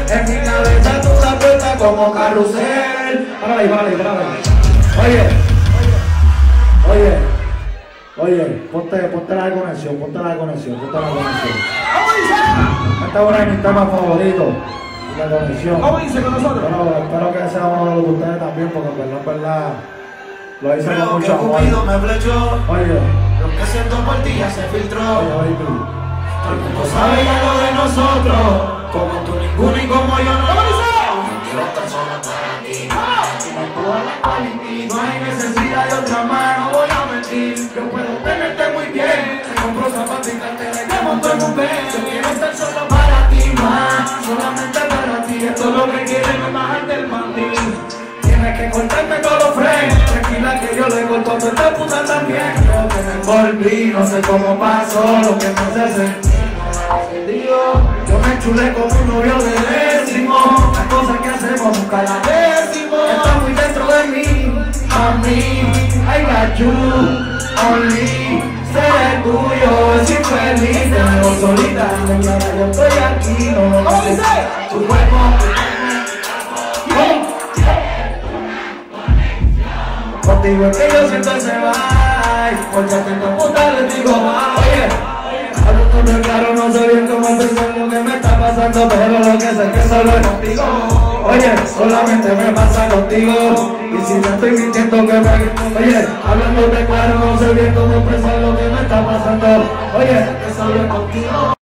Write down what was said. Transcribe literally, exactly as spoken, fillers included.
En mi cabeza tú das vuelta como carrusel. Párale, párale, párale. Oye, oye, oye, ponte, ponte la conexión, ponte la conexión, ponte la conexión. Esta es una de mis temas favoritos. La conexión. ¿Cómo dice con nosotros? Bueno, espero que sea uno de los de ustedes también, porque en verdad, en verdad, lo hice Creo con que mucho amor. Cupido me flechó. Oye, Lo que siento por ti ya se filtró. oye, oye, tú. Todo el mundo sabe ya lo de nosotros. Como tú ninguno y como yo no. ¿Cómo dice? Quiero estar solo para ti. Si me puedo hablar con ti, no hay necesidad de otra mano. Voy a mentir. Yo puedo tenerte muy bien. Te compro zapatos y cartera y te monto en un Ben. Yo quiero estar solo para ti más. Solamente para ti. Esto es lo que quieren es bajarte el mandil. Tienes que cortarte todos los frenos. Tranquila que yo le corto a tu esta puta también. Creo que me envolví, no sé cómo pasó. Lo que me hace sentir yo me enchulé con un novio de décimo. Las cosas que hacemos nunca las decimos. Está muy dentro de mí, mami. I got you, only. Seré tuyo, soy feliz. Te veo solita, ahora yo estoy aquí. No lo sé, tu cuerpo. Contigo es que yo siento ese vibe. Porque a tu puta les digo bye. Oye, hablando claro, no sé bien cómo empezar lo que me está pasando, pero lo que sé es que solo es contigo. Oye, solamente me pasa contigo. Y si no estoy mintiendo que me... Oye, hablándote claro, no sé bien cómo expresar lo que me está pasando. Oye, sé que solo es contigo.